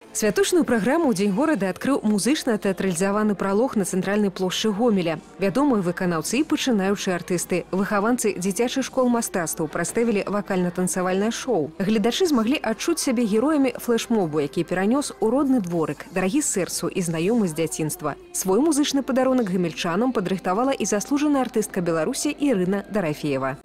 Святочную праграму ў дзень горада адкрыў музычна-тэатралізаваны пралог на цэнтральнай плошчы Гомеля. Вядомыя выканаўцы і пачынаючыя артысты, выхаванцы дзіцячых школ мастацтваў прадставілі вакальна-танцавальнае шоу. Гледачы змаглі адчуць сябе героямі флэш-мобу, які перанёс у родны дворык, дарагі сэрцу і знаёмы з дзяцінства. Свой музычны падарунак гамельчанам падрыхтавала і заслужаная артыстка Беларусі Ірына Дарафеева.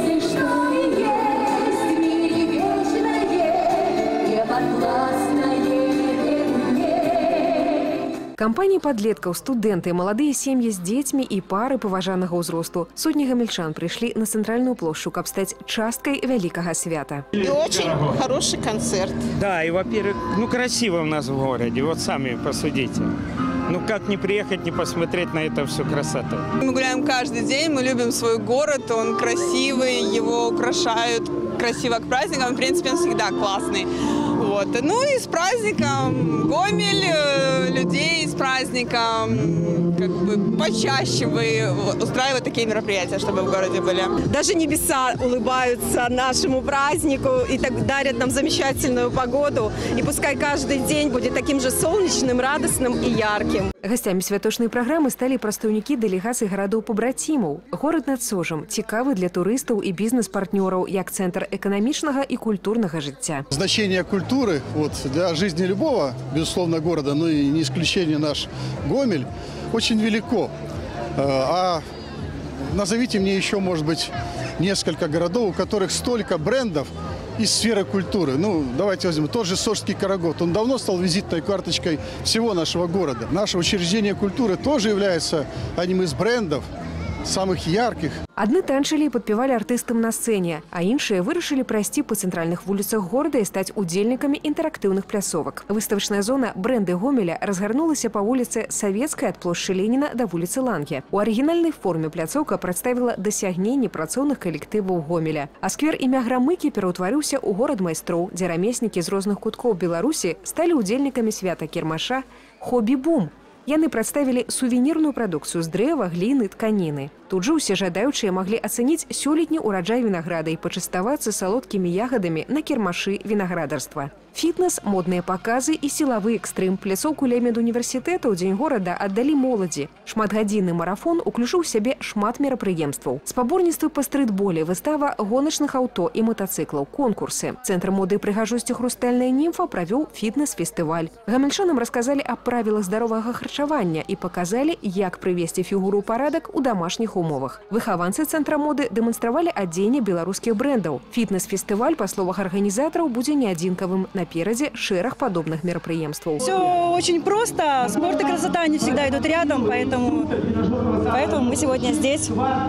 Кампанії падлеткаў, студэнты, маладыя сем'і з дзецьмі і пары паважанага ўзросту. Сотні гамельчан прыйшлі на цэнтральную плошчу, каб стаць часткай вялікага свята. И очень хороший концерт. Да, и во-первых, красиво у нас в городе, вот сами посудите. Как не приехать, не посмотреть на это всю красоту. Мы гуляем каждый день, мы любим свой город, он красивый, его украшают красиво к праздникам, в принципе, он всегда классный. Вот. Ну и с праздником Гомель, людей с праздником, почаще вы устраивать такие мероприятия, чтобы в городе были. Даже небеса улыбаются нашему празднику и так дарят нам замечательную погоду. И пускай каждый день будет таким же солнечным, радостным и ярким. Гостями святочной программы стали прадстаўнікі дэлегацый гарадоў-пабрацімаў. Горад над Сожам цікавы для турыстаў і бізнес-партнёраў як цэнтр эканамічнага і культурнага жыцця. Значение культуры для жизни любого, безусловно, города, но и не исключение наш Гомель, очень велико. А назовите мне еще, может быть, несколько городов, у которых столько брендов из сферы культуры. Давайте возьмем тот же Сожский Карагод. Он давно стал визитной карточкой всего нашего города. Наше учреждение культуры тоже является одним из брендов, самых ярких. Адны танчылі і падпявалі артыстам на сцэне, а іншыя вырашылі прайсці па цэнтральных вуліцах горада і стаць удзельнікамі інтэрактыўных пляцовак. Выставачная зона «Брэнды Гомеля» разгарнулася па вуліцы Савецкай ад плошчы Леніна да вуліцы Ланге. У арыгінальнай форме пляцоўка прадставіла дасягненні працоўных калектываў Гомеля. А сквер імя Грамыкі пераўтварыўся ў горад майстроў, дзе рамеснікі з розных куткоў Беларусі сталі удзельнікамі свята кірмаша «Хобі-бум». Яны прадставілі сувенірную прадукцыю з дрэва, гліны, тканіны. Тут жа ўсе жадаючыя маглі ацаніць сёлетні ўраджай вінаграда і пачаставацца салодкімі ягадамі на кірмашы вінаградарства. Фітнес, модныя паказы і сілавы экстрым. Пляцоўку ля медуніверсітэта ў дзень горада аддалі моладзі. Шматгадзінны марафон уключыў у сябе шмат мерапрыемстваў. Спаборніцтвы па стрытболе, выстава гоначных аўто і матацыклаў, конкурсы. Цэнтр моды і прыгажосці «Хрустальная німфа» правёў фітнес-фестываль. Гамельчанам расказалі аб правілах здаровага харчавання і паказалі, як прывесці фігуру ў парадак у дамашніх умовах. Выхаванцы цэнтра моды дэманстравалі адзенне беларускіх брэндаў. Фітнес-фестываль, па словах арганізатараў, будзе не адзінкавым. Напереди шэраг подобных мероприемств. Все очень просто. Спорт и красота, они всегда идут рядом, поэтому мы сегодня здесь.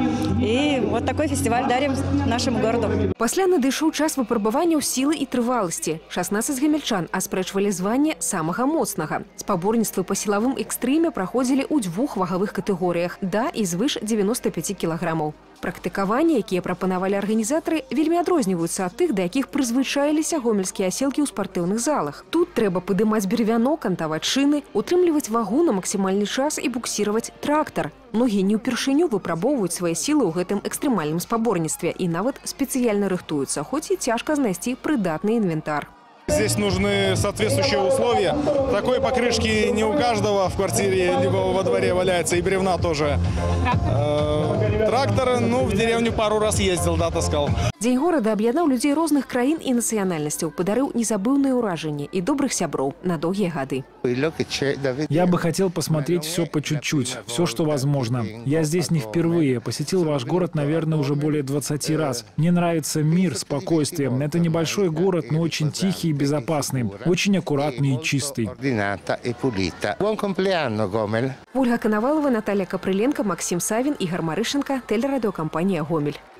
И вот такой фестиваль дарим нашему городу. Пасля надышоў час выпрабаванняў сілы і трываласці. 16 гамельчан аспрэчвалі званне самага моцнага. Спаборніцтвы па сілавым экстрыме праходзілі ў двух вагавых катэгорыях да і звыш 95 кілаграмаў. Практыкаванні, якія прапанавалі арганізатары, вельмі адрозніваюцца ад тых, да якіх прызвычаіліся гомельскія аселкі ў спартыўных залах. Тут трэба падымаць бервяно, кантаваць шыны, утрымліваць вагу на максімальны час і буксіраваць трактар. Многія не ўпершыню выпрабоўваюць свае сілы ў гэтым экстрэмальным спаборніцтве і нават спецыяльна рыхтуюцца, хоць і цяжка знайсці прыдатны інвентар. Здесь нужны соответствующие условия. Такой покрышки не у каждого в квартире, либо во дворе валяется, и бревна тоже. Трактор, в деревню пару раз ездил, таскал. Дзень горада аб'яднаў людзей розных краін і нацыянальнасцяў, падарыў незабыўныя ўражанні і добрых сяброў на доўгія гады. Я бы хотел посмотреть все по чуть-чуть, все, что возможно. Я здесь не впервые, посетил ваш город, наверное, уже более 20 раз. Мне нравится мир, спокойствие. Это небольшой город, но очень тихий и безопасный, очень аккуратный и чистый. Ольга Коновалова, Наталья Капрыленко, Максим Савин, Игорь Марышенко, телерадиокомпания «Гомель».